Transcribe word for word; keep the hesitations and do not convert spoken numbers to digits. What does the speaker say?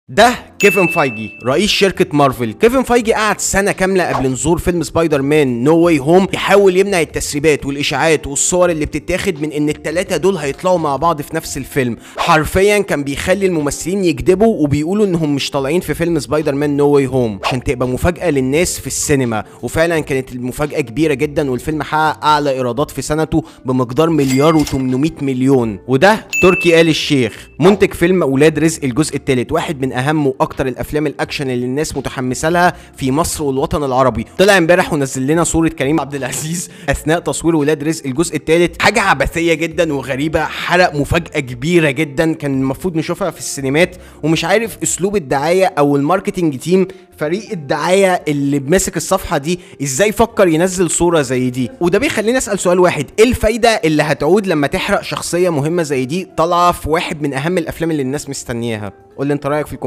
ده كيفن فايجي رئيس شركة مارفل. كيفن فايجي قعد سنة كاملة قبل نزول فيلم سبايدر مان نو واي هوم يحاول يمنع التسريبات والاشاعات والصور اللي بتتاخد من ان التلاتة دول هيطلعوا مع بعض في نفس الفيلم. حرفيا كان بيخلي الممثلين يكذبوا وبيقولوا انهم مش طالعين في فيلم سبايدر مان نو واي هوم عشان تبقى مفاجأة للناس في السينما، وفعلا كانت المفاجأة كبيرة جدا والفيلم حقق اعلى ايرادات في سنته بمقدار مليار وتمنمية مليون. وده تركي آل الشيخ منتج فيلم اولاد رزق الجزء الثالث، واحد من اهم واكتر الافلام الاكشن اللي الناس متحمسه لها في مصر والوطن العربي. طلع امبارح ونزل لنا صوره كريم عبد العزيز اثناء تصوير ولاد رزق الجزء الثالث، حاجه عبثيه جدا وغريبه، حرق مفاجاه كبيره جدا كان المفروض نشوفها في السينمات. ومش عارف اسلوب الدعايه او الماركتنج تيم فريق الدعايه اللي ماسك الصفحه دي ازاي فكر ينزل صوره زي دي. وده بيخليني اسال سؤال واحد، ايه الفايده اللي هتعود لما تحرق شخصيه مهمه زي دي طالعه في واحد من اهم الافلام اللي الناس مستنياها؟ قول لي انت رايك في الكومنت.